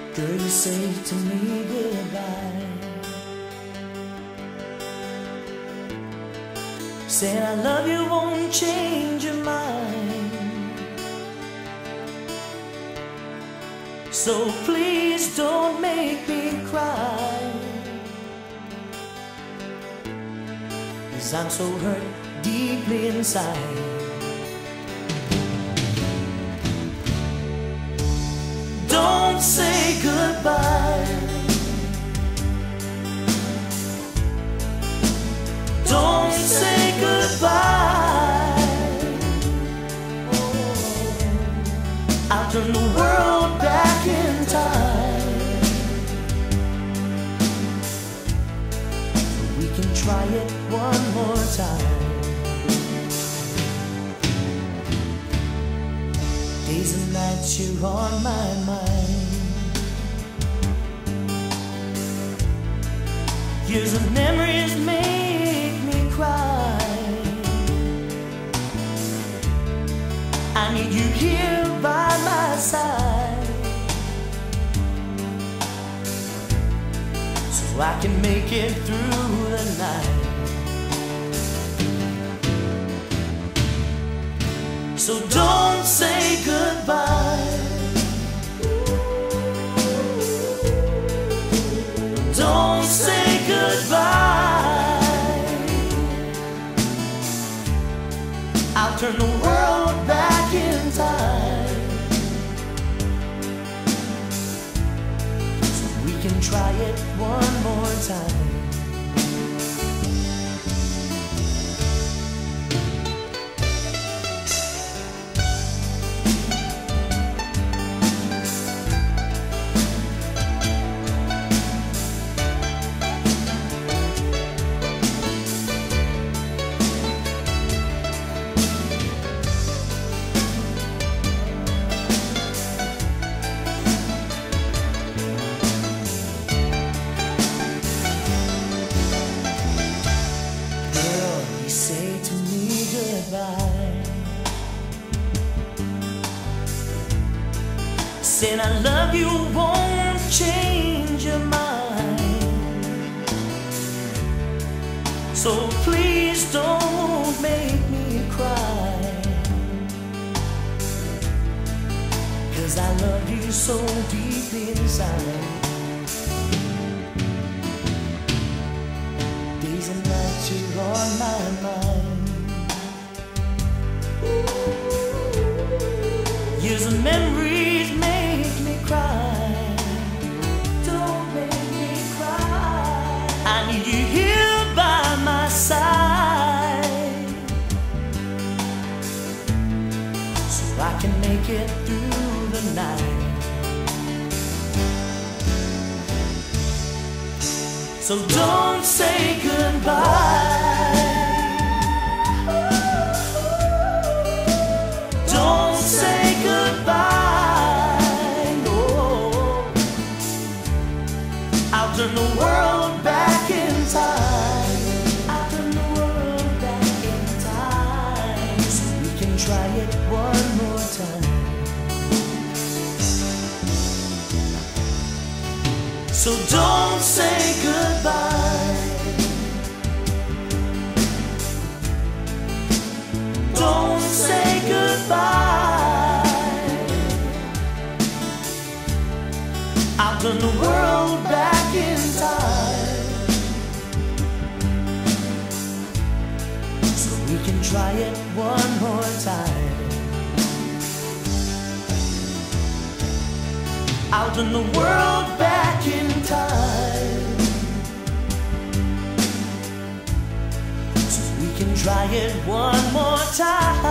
Girl, you say to me goodbye. Saying I love you won't change your mind. So please don't make me cry, 'cause I'm so hurt deeply inside. Don't say goodbye. Don't say goodbye. I'll turn the world back in time, so we can try it one more time. Days and nights you're on my mind. Years of memories make me cry. I need you here by my side, so I can make it through the night. So don't say goodbye. Don't say goodbye. I'll turn the world back in time, so we can try it one more time. Say to me goodbye. Saying I love you won't change your mind. So please don't make me cry, 'cause I love you so deeply inside. Days and nights you're on my mind. Years of memories make me cry. Don't make me cry. I need you here by my side, so I can make it through the night. So don't say goodbye. Don't say goodbye. No, I'll turn the world back in time. I'll turn the world back in time, so we can try it one more time. So don't say goodbye. Don't say goodbye. I'll turn the world back in time, so we can try it one more time. I'll turn the world back in time, so we can try it one more time.